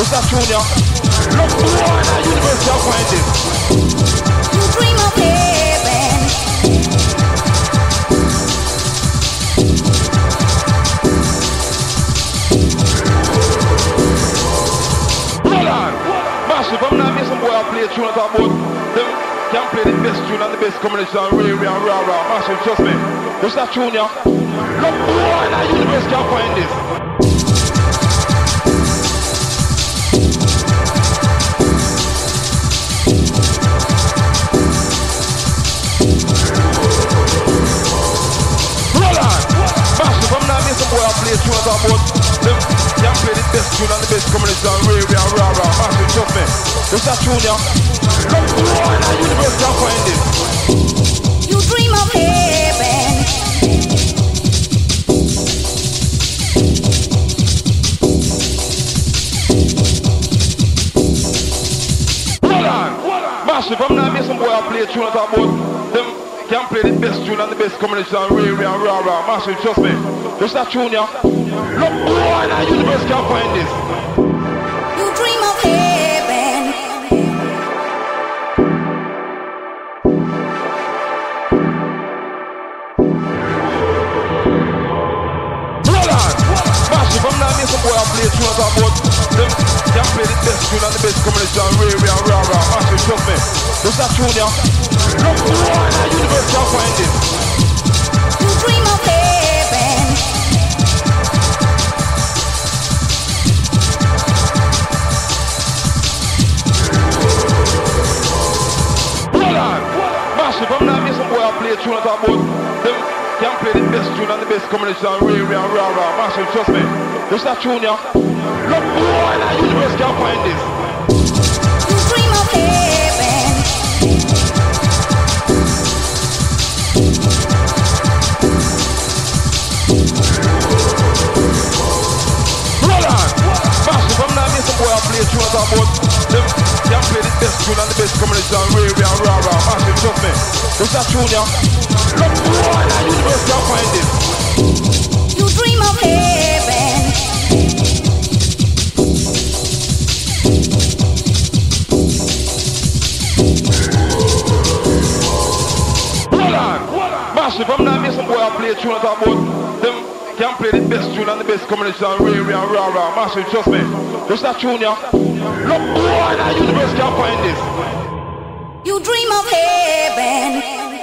What's that tune, yeah? Look, boy, in the universe, you'll find this. You dream of heaven. Hold on. Massive, I'm not missing boy, I play a tune at about them can play the best tune and the best combination, real, rah, rah. Massive, trust me. What's that tune, yeah? Look, boy, in the universe, you'll find this. I'm not missing boy, I play a tune about them can play the best tune and the best combination, real, rah, rah. Massive, trust me. What's that tune, yeah? Look, boy, in the universe, you'll find this. You dream of heaven. Hold on. Massive, I'm not missing boy, I play a tune about them can play the best tune and the best combination, real, rah, rah. Massive, trust me. What's that tune, yeah? Look, boy, in the universe, can't find this. You dream of heaven. Hold on. Massive, I'm not missing boy, I play a tune about them can play the best tune and the best combination, real, rah, rah. Massive, trust me. What's that tune, yeah? Look, boy, in the universe, can't find this. You dream of heaven. Hold on. Massive, I'm not missing boy, I play a tune about them can play the best tune and the best combination, real, rah, rah. Massive, trust me. What's that tune, yeah? Look, boy, in the universe, can't find this. You dream of heaven. Hold on. Massive, I'm not missing boy, I play a tune about them can play the best tune and the best combination, real, rah, rah. Massive, trust me. What's that tune, yeah? Look, boy, in the universe, can't find this. You dream of heaven. Hold on. Massive, I'm not missing boy, I play a tune about them can play the best tune and the best combination, real, rah, rah. Massive, trust me. What's that tune, yeah? Look, boy, in the universe, can't find this. You dream of heaven.